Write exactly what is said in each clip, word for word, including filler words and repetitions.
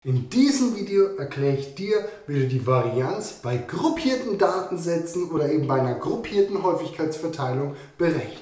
In diesem Video erkläre ich dir, wie du die Varianz bei gruppierten Datensätzen oder eben bei einer gruppierten Häufigkeitsverteilung berechnest.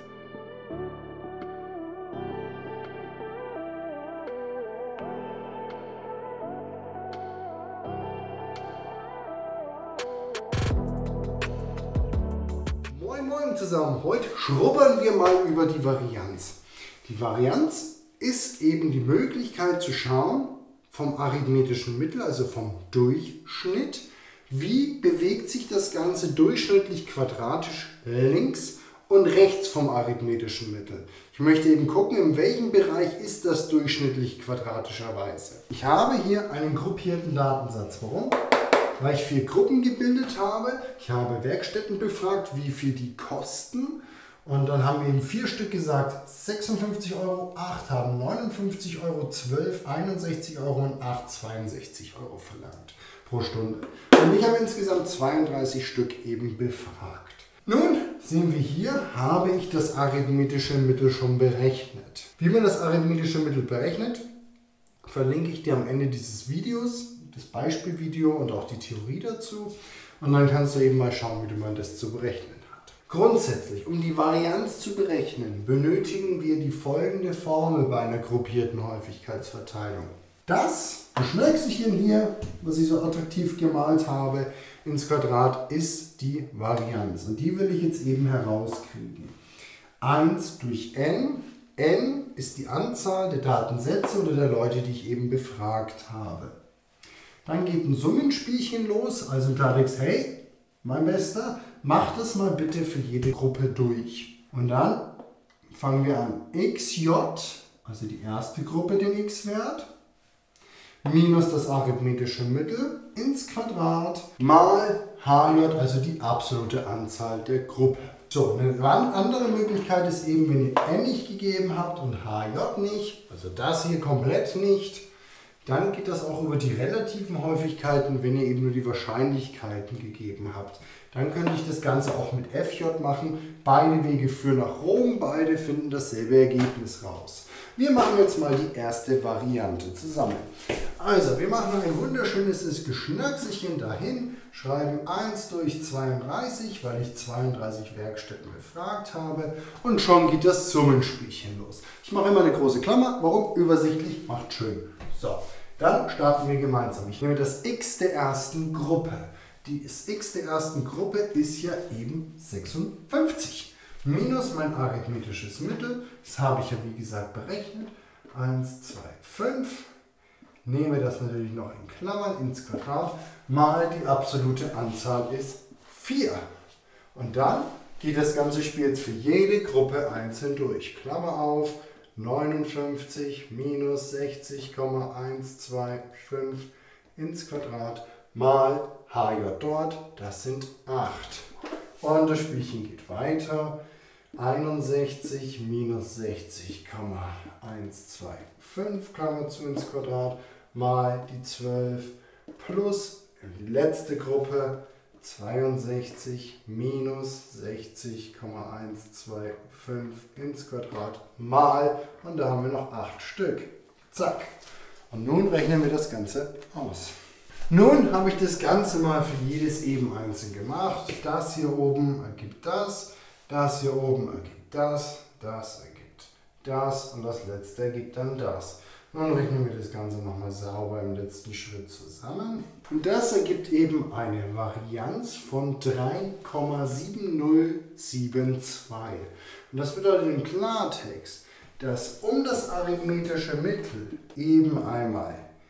Moin Moin zusammen, heute schrubbern wir mal über die Varianz. Die Varianz ist eben die Möglichkeit zu schauen, vom arithmetischen Mittel, also vom Durchschnitt, wie bewegt sich das Ganze durchschnittlich quadratisch links und rechts vom arithmetischen Mittel. Ich möchte eben gucken, in welchem Bereich ist das durchschnittlich quadratischerweise. Ich habe hier einen gruppierten Datensatz. Warum? Weil ich vier Gruppen gebildet habe. Ich habe Werkstätten befragt, wie viel die kosten. Und dann haben wir eben vier Stück gesagt, sechsundfünfzig Euro, acht haben neunundfünfzig Euro, zwölf, einundsechzig Euro und acht, zweiundsechzig Euro verlangt pro Stunde. Und ich habe insgesamt zweiunddreißig Stück eben befragt. Nun sehen wir hier, habe ich das arithmetische Mittel schon berechnet. Wie man das arithmetische Mittel berechnet, verlinke ich dir am Ende dieses Videos, das Beispielvideo und auch die Theorie dazu. Und dann kannst du eben mal schauen, wie du man das zu berechnen. Grundsätzlich, um die Varianz zu berechnen, benötigen wir die folgende Formel bei einer gruppierten Häufigkeitsverteilung. Das Schnörkelchen hier, was ich so attraktiv gemalt habe, ins Quadrat, ist die Varianz. Und die will ich jetzt eben herauskriegen. eins durch n. n ist die Anzahl der Datensätze oder der Leute, die ich eben befragt habe. Dann geht ein Summenspielchen los, also Klartext, hey, mein Bester, mach das mal bitte für jede Gruppe durch. Und dann fangen wir an. xj, also die erste Gruppe, den x-Wert, minus das arithmetische Mittel ins Quadrat, mal hj, also die absolute Anzahl der Gruppe. So, eine andere Möglichkeit ist eben, wenn ihr n nicht gegeben habt und hj nicht, also das hier komplett nicht, dann geht das auch über die relativen Häufigkeiten, wenn ihr eben nur die Wahrscheinlichkeiten gegeben habt. Dann könnte ich das Ganze auch mit Fj machen. Beide Wege führen nach Rom, beide finden dasselbe Ergebnis raus. Wir machen jetzt mal die erste Variante zusammen. Also, wir machen ein wunderschönes Geschnörkelchen dahin, schreiben eins durch zweiunddreißig, weil ich zweiunddreißig Werkstätten befragt habe. Und schon geht das Summenspielchen los. Ich mache immer eine große Klammer. Warum? Übersichtlich, macht schön. So, dann starten wir gemeinsam. Ich nehme das x der ersten Gruppe. Die x der ersten Gruppe ist ja eben sechsundfünfzig. Minus mein arithmetisches Mittel. Das habe ich ja wie gesagt berechnet. eins, zwei, fünf. Nehme das natürlich noch in Klammern ins Quadrat. Mal die absolute Anzahl ist vier. Und dann geht das ganze Spiel jetzt für jede Gruppe einzeln durch. Klammer auf. neunundfünfzig minus sechzig Komma eins zwei fünf ins Quadrat mal hj dort, das sind acht. Und das Spielchen geht weiter. einundsechzig minus sechzig Komma eins zwei fünf Klammer zu ins Quadrat mal die zwölf plus die letzte Gruppe zweiundsechzig minus sechzig Komma eins zwei fünf ins Quadrat mal, und da haben wir noch acht Stück. Zack. Und nun rechnen wir das Ganze aus. Nun habe ich das Ganze mal für jedes eben einzeln gemacht. Das hier oben ergibt das, das hier oben ergibt das, das ergibt das und das letzte ergibt dann das. Nun rechnen wir das Ganze nochmal sauber im letzten Schritt zusammen. Und das ergibt eben eine Varianz von drei Komma sieben null sieben zwei. Und das bedeutet im Klartext, dass um das arithmetische Mittel eben einmal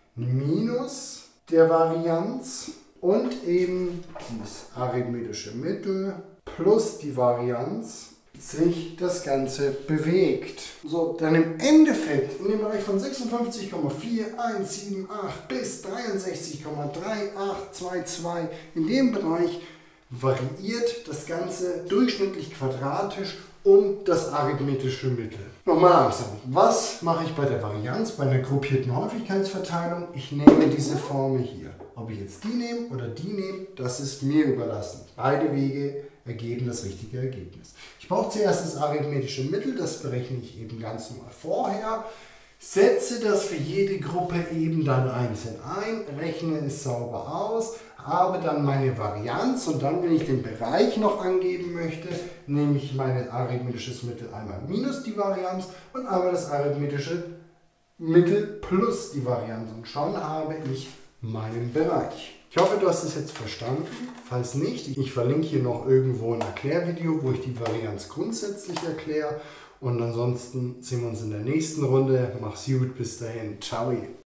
minus der Varianz und eben das arithmetische Mittel plus die Varianz sich das Ganze bewegt. So, dann im Endeffekt in dem Bereich von sechsundfünfzig Komma vier eins sieben acht bis dreiundsechzig Komma drei acht zwei zwei, in dem Bereich variiert das Ganze durchschnittlich quadratisch um das arithmetische Mittel. Nochmal langsam. Was mache ich bei der Varianz, bei einer gruppierten Häufigkeitsverteilung? Ich nehme diese Formel hier. Ob ich jetzt die nehme oder die nehme, das ist mir überlassen. Beide Wege ergeben das richtige Ergebnis. Ich brauche zuerst das arithmetische Mittel, das berechne ich eben ganz normal vorher. setze das für jede Gruppe eben dann einzeln ein, rechne es sauber aus, habe dann meine Varianz und dann, wenn ich den Bereich noch angeben möchte, nehme ich mein arithmetisches Mittel einmal minus die Varianz und einmal das arithmetische Mittel plus die Varianz und schon habe ich meinen Bereich. Ich hoffe, du hast es jetzt verstanden. Falls nicht, ich verlinke hier noch irgendwo ein Erklärvideo, wo ich die Varianz grundsätzlich erkläre. Und ansonsten sehen wir uns in der nächsten Runde. Mach's gut, bis dahin. Ciao.